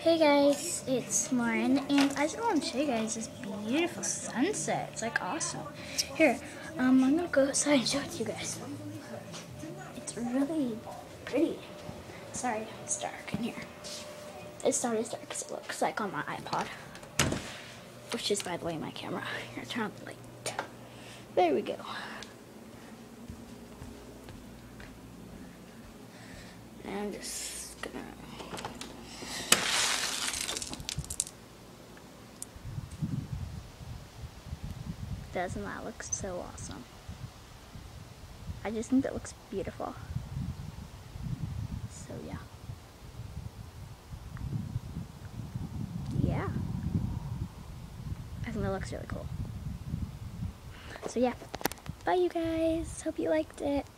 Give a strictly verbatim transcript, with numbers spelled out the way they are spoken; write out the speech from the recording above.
Hey guys, it's Lauren, and I just want to show you guys this beautiful sunset. It's like awesome. Here, um, I'm gonna go outside and show it to you guys. It's really pretty. Sorry, it's dark in here. It's not as dark as it looks like on my iPod, which is, by the way, my camera. Here, turn on the light. There we go. And I'm just gonna. Doesn't that look so awesome? I just think that looks beautiful. So yeah. Yeah. I think that looks really cool. So yeah. Bye you guys. Hope you liked it.